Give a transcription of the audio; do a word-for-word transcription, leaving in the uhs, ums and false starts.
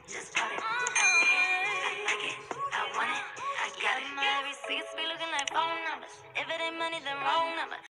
Just pop it. I see it. I like it. I want it. I got it. My receipts be looking like phone numbers. If it ain't money, then wrong number.